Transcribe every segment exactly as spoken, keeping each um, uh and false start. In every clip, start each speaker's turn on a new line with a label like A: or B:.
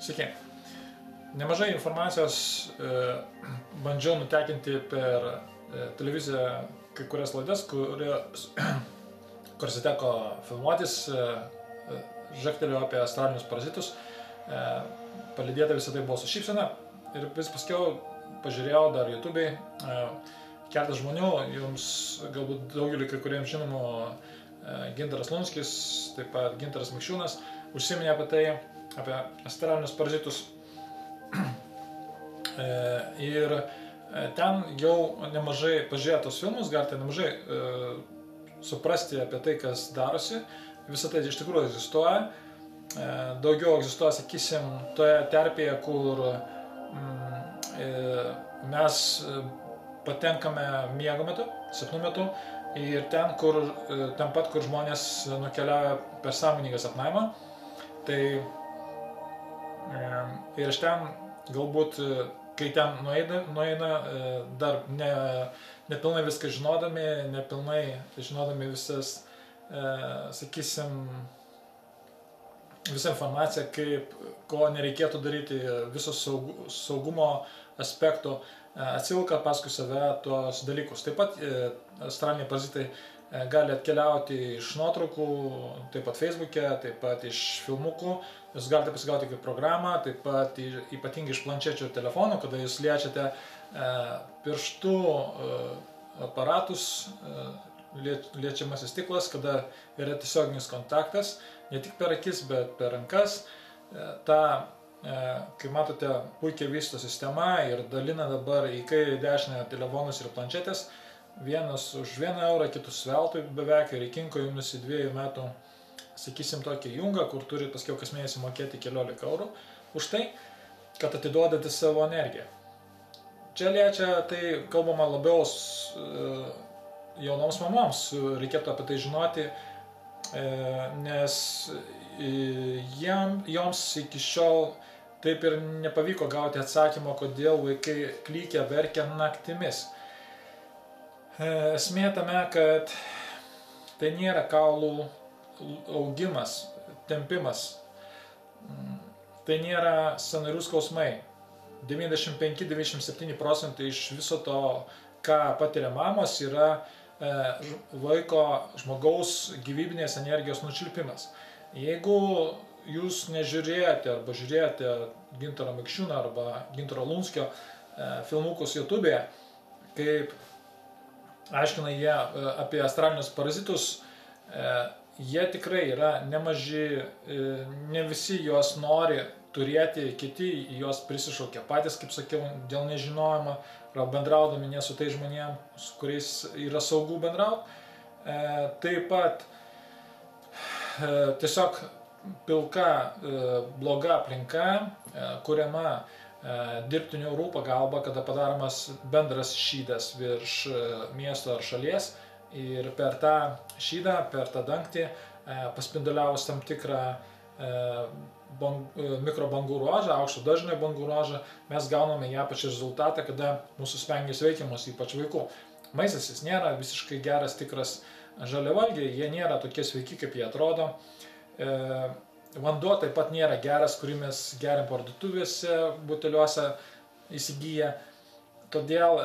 A: Sveiki. Nemažai informacijos e, bandžiau nutekinti per e, televiziją kai kurias laidas, kuriuose teko filmuotis, e, žagtelėjau apie astralinius parazitus, e, palydėta visą tai buvo su šypsena ir vis paskiau pažiūrėjau dar YouTube'ai, e, keletas žmonių, jums galbūt daugelį kai kuriems žinomų, e, Gintaras Lunskis, taip pat Gintaras Mikšiūnas, užsiminė apie tai, apie astralinius parazitus. E, ir ten jau nemažai pažiūrėję tos filmus, galite nemažai e, suprasti apie tai, kas darosi. Visą tai iš tikrųjų egzistuoja. E, daugiau egzistuoja, sakysim, toje terpėje, kur mm, e, mes patenkame miego metu, sapnų metu, ir ten, kur, ten pat, kur žmonės nukeliauja per sąmoningą sapnavimą. Tai ir iš ten galbūt, kai ten nueina, nueina dar ne, nepilnai viską žinodami, nepilnai žinodami visas, sakysim, visą informaciją, kaip, ko nereikėtų daryti, visos saug, saugumo aspektų, atsivilka paskui save tuos dalykus. Taip pat astraliniai parazitai gali atkeliauti iš nuotraukų, taip pat Facebook'e, taip pat iš filmukų. Jūs galite pasigauti kaip programą, taip pat ypatingai iš planšečių telefonų, kada jūs liečiate pirštų aparatus, liečiamasis stiklas, kada yra tiesioginis kontaktas, ne tik per akis, bet per rankas. Ta, kaip matote, puikiai vysto sistema ir dalina dabar į kairę dešinę telefonus ir planšetės. Vienas už vieną eurą, kitus veltui beveik, ir įkinko jums į dviejų metų, sakysim, tokį jungą, kur turi paskiau kas mėnesį mokėti keliolika eurų už tai, kad atiduodate savo energiją. Čia liečia, tai kalbama labiau jaunoms mamoms, reikėtų apie tai žinoti, nes jiem, joms iki šiol taip ir nepavyko gauti atsakymo, kodėl vaikai klykia, verkia naktimis. Esmė tame, kad tai nėra kaulų augimas, tempimas, tai nėra sąnarių skausmai. devyniasdešimt penki iki devyniasdešimt septyni procentai iš viso to, ką patiria mamos, yra vaiko žmogaus gyvybinės energijos nušvilpimas. Jeigu jūs nežiūrėjote arba žiūrėjote Gintaro Mikšiūno arba Gintaro Lunskio filmukus YouTube'e, kaip aiškina jie apie astralinius parazitus, jie tikrai yra nemaži, ne visi juos nori turėti, kiti juos prisišaukia patys, kaip sakiau, dėl nežinojimo, arba bendraudami ne su tai žmonėm, su kuriais yra saugu bendrauti. Taip pat tiesiog pilka, bloga aplinka, kuriama dirbtinių orų pagalba, kada padaromas bendras šydas virš miesto ar šalies, ir per tą šydą, per tą dangtį, paspinduliavus tam tikrą mikrobangų ruožą, aukšto dažnio bangų ruožą, mes gauname ją pačią rezultatą, kada mūsų smegenys veikiamos, ypač vaikų. Maistas jis nėra visiškai geras, tikras žaliavalgiai, jie nėra tokie sveiki, kaip jie atrodo. Vanduo taip pat nėra geras, kurį mes geriam parduotuvėse, buteliuose įsigyję. Todėl,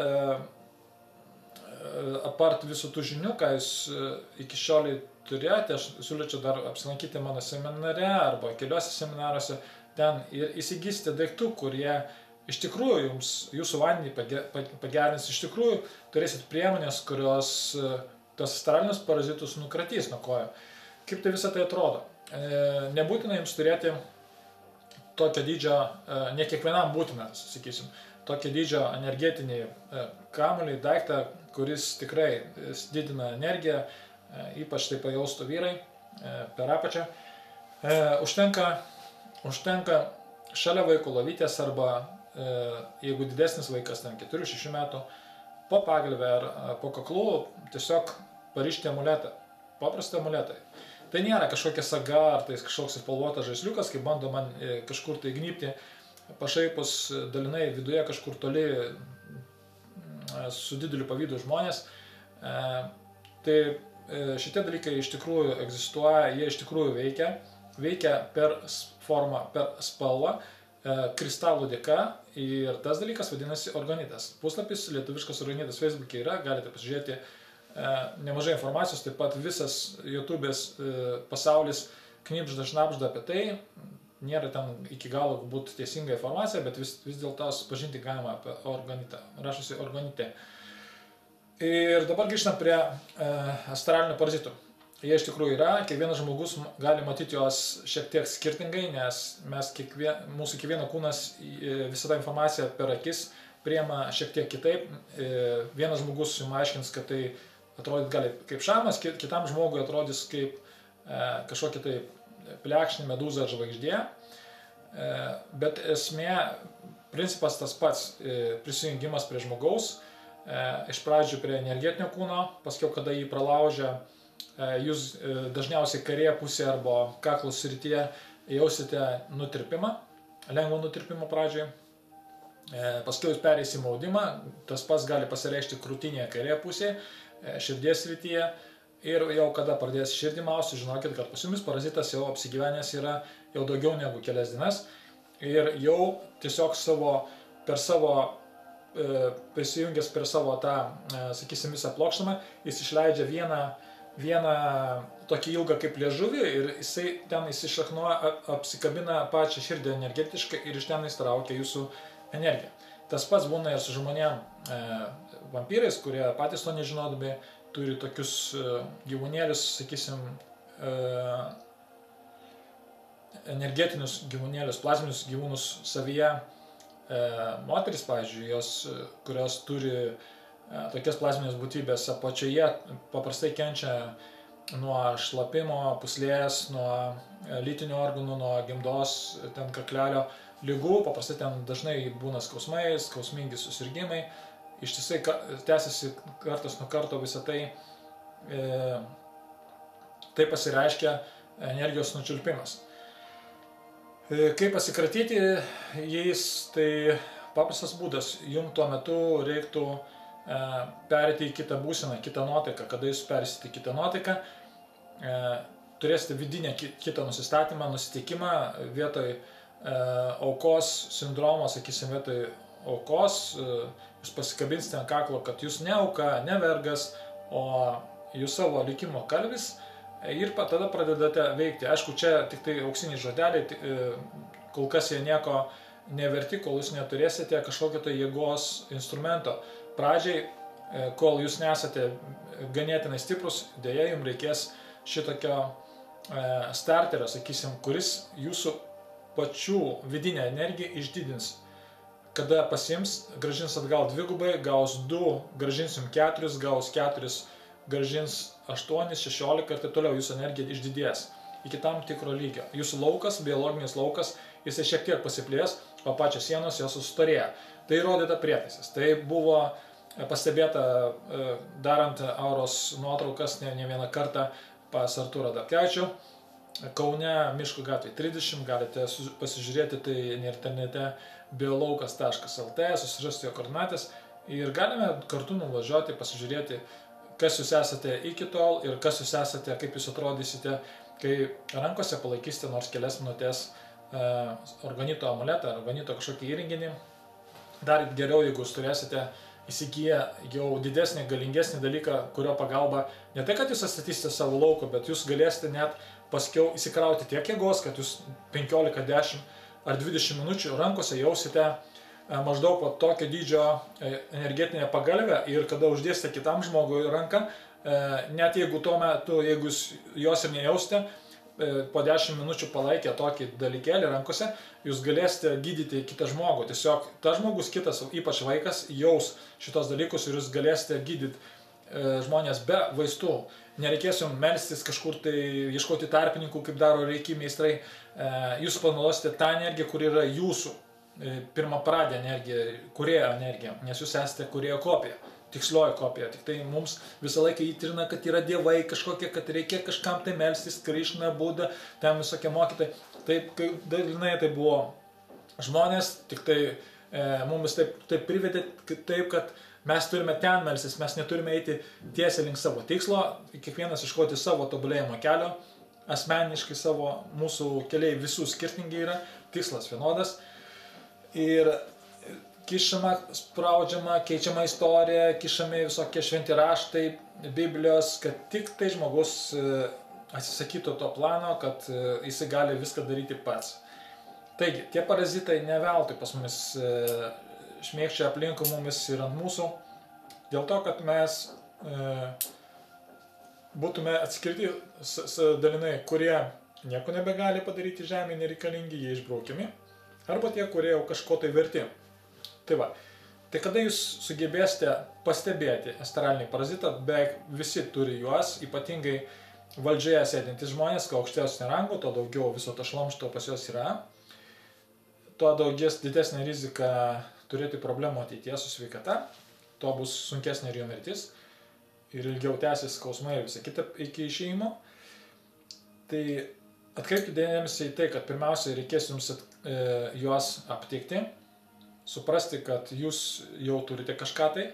A: apart visų tų žinių, ką jūs iki šiol turėjote, aš siūlyčiau dar apsilankyti mano seminare arba keliuose seminaruose, ten ir įsigysite daiktų, kurie iš tikrųjų jums, jūsų vandenį pagerins, iš tikrųjų turėsit priemonės, kurios tos astralinius parazitus nukratys nuo kojų. Kaip tai visą tai atrodo? Nebūtina jums turėti tokio dydžio, ne kiekvienam būtina, sakysim, tokio dydžio energetinį kamuolį, daiktą, kuris tikrai didina energiją, ypač tai pajaustų vyrai per apačią. Užtenka, užtenka šalia vaiko lovytės arba, jeigu didesnis vaikas, ten keturių šešių metų, po pagalvę ar po kaklų tiesiog parišti amuletą, paprastą amuletą. Tai nėra kažkokia saga ar tai kažkoks spalvotas žaisliukas, kaip bando man kažkur tai gnybti pašaipus dalinai viduje kažkur toli su dideliu pavydu žmonės. Tai šitie dalykai iš tikrųjų egzistuoja, jie iš tikrųjų veikia, veikia per formą, per spalvą, kristalų dėka ir tas dalykas vadinasi Organitas. Puslapis lietuviškas Organitas Facebook'e yra, galite pasižiūrėti nemažai informacijos, taip pat visas YouTube'ės pasaulis knibžda šnapžda apie tai, nėra ten iki galo galbūt teisinga informacija, bet vis, vis dėlto pažinti galima apie Organitą, rašosi Organite. Ir dabar grįžtam prie astralinių parazitų. Jie iš tikrųjų yra, kiekvienas žmogus gali matyti juos šiek tiek skirtingai, nes mes kiekvien, mūsų kiekvieno kūnas visą tą informaciją per akis priima šiek tiek kitaip. Vienas žmogus jums aiškins, kad tai atrodys gali kaip šamas, kitam žmogui atrodys kaip kažkokia tai plekšnė, medūza ar žvaigždė. Bet esmė, principas tas pats, prisijungimas prie žmogaus, iš pradžių prie energetinio kūno, paskiau kada jį pralaužia, jūs dažniausiai kairėje pusėje arba kaklo srityje jausite nutirpimą, lengvą nutirpimą pradžiai. Paskiau jūs pereis į maudimą, tas pats gali pasireikšti krūtinėje kairėje pusėje, širdies srityje. Ir jau kada pradės širdį mausti, žinokit, kad pas jumis parazitas jau apsigyvenęs yra jau daugiau negu kelias dienas. Ir jau tiesiog savo, per savo, prisijungęs per savo tą, sakysim, visą plokštumą, jis išleidžia vieną vieną tokį ilgą kaip liežuvį ir jisai ten įsišaknuoja, apsikabina pačią širdį energetiškai ir iš ten įstraukia jūsų energiją. Tas pats būna ir su žmonėm e, vampyrais, kurie patys to nežinodami turi tokius e, gyvūnėlius, sakysim, e, energetinius gyvūnėlius, plazminius gyvūnus savyje. E, moteris, pavyzdžiui, jos, kurios turi tokias plazminės būtybės apačioje paprastai kenčia nuo šlapimo, pūslės, nuo lytinių organų, nuo gimdos, ten kaklelio ligų, paprastai ten dažnai būna skausmai, skausmingi susirgimai, ištisai tęsiasi kartas nuo karto visą tai, e, tai pasireiškia energijos nučiulpimas. E, kaip pasikratyti jais, tai paprastas būdas, jums tuo metu reiktų perėti į kitą būseną, kitą nuotaiką. Kada jūs perėsite į kitą nuotaiką, turėsite vidinę kitą nusistatymą, nusiteikimą vietoj aukos sindromo, sakysim, vietoj aukos, jūs pasikabinsite ant kaklo, kad jūs ne auka, ne vergas, o jūs savo likimo kalvis ir tada pradedate veikti. Aišku, čia tik tai auksiniai žodeliai, kol kas jie nieko neverti, kol jūs neturėsite kažkokio tai jėgos instrumento. Pradžiai, kol jūs nesate ganėtinai stiprus, dėja jums reikės šitokio starterio, sakysim, kuris jūsų pačių vidinę energiją išdidins. Kada pasiims, gražins atgal dvigubai, gaus du, gražins jums keturis, gaus keturis, gražins aštuonis, šešiolika ir taip toliau, jūsų energija išdidės iki tam tikro lygio. Jūsų laukas, biologinis laukas, jisai šiek tiek pasiplės, o pačios sienos jos sustorėja. Tai įrodyta prietaisas. Tai buvo pastebėta darant auros nuotraukas ne, ne vieną kartą pas Artūrą Dabkevičių. Kaune, Miškų gatvėje trisdešimt, galite pasižiūrėti tai internete biolaukas taškas el t, susirasti jo koordinatės ir galime kartu nuvažiuoti, pasižiūrėti, kas jūs esate iki tol ir kas jūs esate, kaip jūs atrodysite, kai rankose palaikysite nors kelias minutės Organito amuletą, Organito kažkokį įrenginį. Dar geriau, jeigu jūs turėsite įsigiję jau didesnį, galingesnį dalyką, kurio pagalba ne tai, kad jūs atstatysite savo lauko, bet jūs galėsite net paskiau įsikrauti tiek jėgos, kad jūs penkiolika, dešimt ar dvidešimt minučių rankose jausite maždaug po tokio dydžio energetinę pagalvę ir kada uždėsite kitam žmogui ranką, net jeigu tuo metu, jeigu jūs jos ir nejausite, po dešimt minučių palaikę tokį dalykėlį rankose, jūs galėsite gydyti kitą žmogų. Tiesiog tas žmogus kitas, ypač vaikas, jaus šitos dalykus ir jūs galėsite gydyti žmonės be vaistų. Nereikės jums melstis kažkur tai ieškoti tarpininkų, kaip daro reiki meistrai. Jūs panaudosite tą energiją, kuri yra jūsų pirmapradė energija, kūrėjo energija, nes jūs esate kūrėjo kopija. Tikslioji kopija, tik tai mums visą laiką įtrina, kad yra dievai kažkokie, kad reikia kažkam tai melstis, Krišna, Buda, ten visokie mokytojai. Taip, dalinai tai buvo žmonės, tik tai e, mums taip, taip privedė taip, kad mes turime ten melstis, mes neturime eiti tiesiai link savo tikslo, kiekvienas iškoti savo tobulėjimo kelio, asmeniškai savo, mūsų keliai visų skirtingi yra, tikslas vienodas. ir kišama, spraudžiama, keičiama istorija, kišami visokie šventi raštai, Biblijos, kad tik tai žmogus atsisakytų to plano, kad jisai gali viską daryti pats. Taigi, tie parazitai ne veltui pas mumis šmėkščia aplinkui mumis ir ant mūsų, dėl to, kad mes e, būtume atskirti dalinai, kurie nieko nebegali padaryti žemėje, nereikalingi, jie išbraukiami, arba tie, kurie jau kažko tai verti. Tai va, tai kada jūs sugebėsite pastebėti astralinį parazitą, beveik visi turi juos, ypatingai valdžioje sėdintys žmonės, kuo aukštesnio rango, to daugiau viso to šlamšto pas juos yra, tuo daugės didesnė rizika turėti problemų ateityje su sveikata, tuo bus sunkesnė ir jo mirtis ir ilgiau tęsis skausmai ir visa kita iki išėjimo. Tai atkreipkite dėmesį į tai, kad pirmiausia reikės jums at, e, juos aptikti, suprasti, kad jūs jau turite kažką tai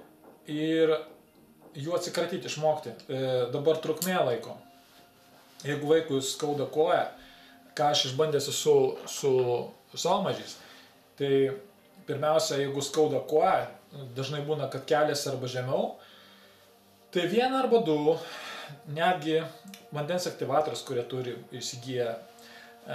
A: ir jų atsikratyti, išmokti. E, dabar trukmė laiko. Jeigu vaikui skauda koją, ką aš išbandęs su, su savo mažys, tai pirmiausia, jeigu skauda koją, dažnai būna, kad keliasi arba žemiau, tai vieną arba du, netgi vandens aktyvatorius, kurie turi įsigiję e,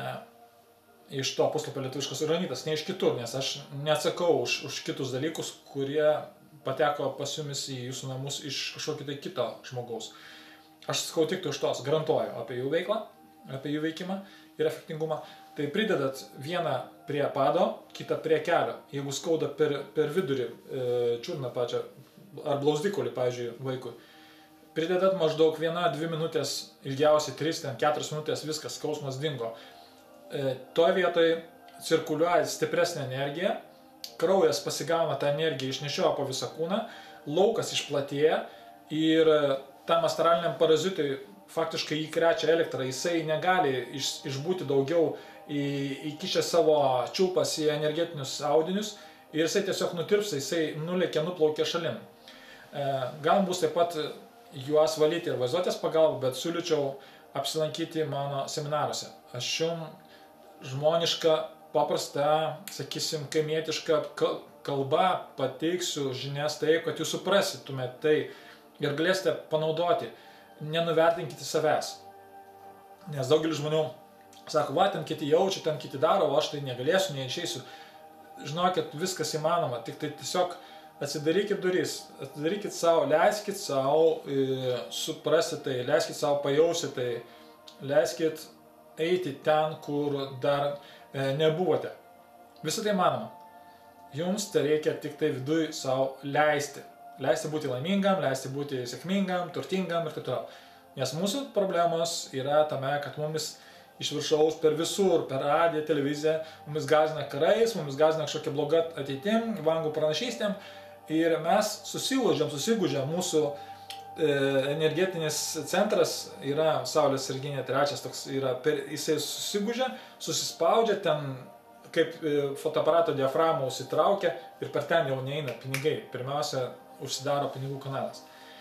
A: iš to puslapio lietuviškas uranitas, ne iš kitur, nes aš neatsakau už, už kitus dalykus, kurie pateko pas jumis į jūsų namus iš kažkokio tai kito žmogaus. Aš sakau tik už tos, garantuoju apie jų veiklą, apie jų veikimą ir efektingumą. Tai pridedat vieną prie pado, kitą prie kelio. Jeigu skauda per, per vidurį e, čiurną pačią, ar blauzdikolį, pavyzdžiui, vaikui, pridedat maždaug vieną, dvi minutės, ilgiausiai tris, ten keturias minutės, viskas, skausmas dingo. E, toje vietoje cirkuliuoja stipresnė energija, kraujas pasigauna tą energiją, išnešioja po visą kūną, laukas išplatėja ir tam astraliniam parazitui faktiškai jį krečia elektrą, jisai negali iš, išbūti daugiau į, įkišę savo čiulpas į energetinius audinius ir jisai tiesiog nutirpsta, jisai nulėkia, nuplaukia šalin. E, galim bus taip pat juos valyti ir vaizduotės pagalba, bet siūlyčiau apsilankyti mano seminaruose. Aš jums žmonišką, paprastą, sakysim, kaimietišką kalbą pateiksiu žinias taip, kad jūs suprasitumėte tai ir galėsite panaudoti. Nenuvertinkite savęs. Nes daugelis žmonių sako, va, ten kiti jaučia, ten kiti daro, o aš tai negalėsiu, neišeisiu. Žinokit, viskas įmanoma, tik tai tiesiog atsidarykit duris, atsidarykit savo, leiskit savo e, suprasti tai, leiskit savo pajausti tai, leiskit eiti ten, kur dar e, nebuvote. Visą tai įmanoma. Jums tai reikia tik tai viduj savo leisti. Leisti būti laimingam, leisti būti sėkmingam, turtingam ir taip toliau. Nes mūsų problemos yra tame, kad mumis iš viršaus per visur, per radiją, televiziją, mumis gąsdina karais, mumis gąsdina kažkokia bloga ateitim, vangų pranašystėm ir mes susilūžiam, susigūžiam, mūsų e, energetinis centras yra Saulės sarginė trečias, toks yra, per, jisai susigūžia, susispaudžia ten, kaip e, fotoaparato diaframą užsitraukia ir per ten jau neina pinigai. Pirmiausia, užsidaro pinigų kanalas.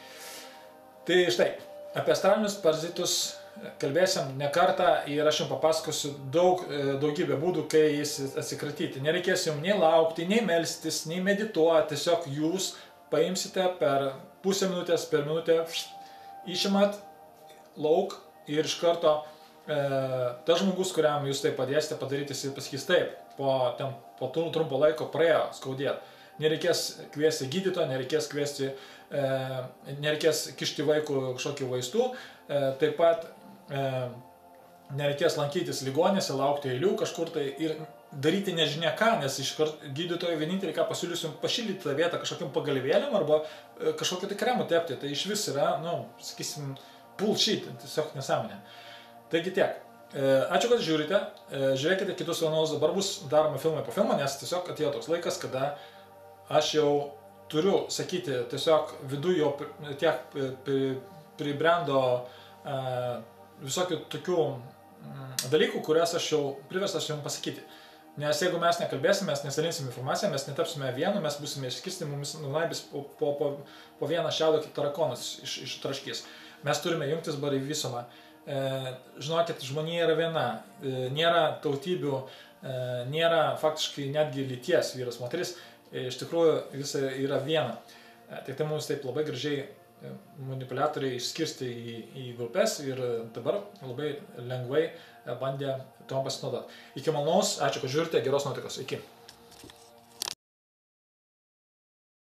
A: Tai štai, apie astralinius parazitus kalbėsim ne kartą ir aš jums papasakosiu daug, daugybę būdų, kai jis atsikratyti. Nereikės jums nei laukti, nei melstis, nei medituoti, tiesiog jūs paimsite per pusę minutės, per minutę, išimat lauk ir iš karto e, tas žmogus, kuriam jūs tai padėsite padaryti, jis pasakys taip, po, ten, po trumpo laiko praėjo skaudėti. Nereikės kviesti gydytoją, nereikės kviesti, e, nereikės kišti vaikų kažkokių vaistų, e, taip pat e, nereikės lankytis ligonėse, laukti eilių kažkur tai ir daryti nežinia ką, nes iš gydytojo vienintelį ką pasiūlysim pašildyti tą vietą kažkokiam pagalvėliam arba e, kažkokiu tai kremu tepti, tai iš vis yra, nu, sakysim, bullshit, tiesiog nesąmonė. Taigi tiek. Ačiū, kad žiūrite, žiūrėkite kitus vienos, dabar bus daroma filmai po filmą, nes tiesiog atėjo toks laikas, kada aš jau turiu sakyti, tiesiog viduje jau tiek pribrendo visokių tokių dalykų, kurias aš jau priverstas jums pasakyti. Nes jeigu mes nekalbėsime, mes nesidalinsim informaciją, mes netapsime vienu, mes būsime išskirsti, mums nunaibis po, po, po, po vieną šiaudą kaip tarakonas iš, iš traškys. Mes turime jungtis bar į visumą. E, žinokit, žmonija yra viena, e, nėra tautybių, nėra faktiškai netgi lyties vyras, moteris, iš tikrųjų visa yra viena. Tik tai mums taip labai gražiai manipuliatoriai išskirsti į, į grupės ir dabar labai lengvai bandė tom pasinaudoti. Iki malonaus, ačiū, kad žiūrite, geros nuotaikos, iki.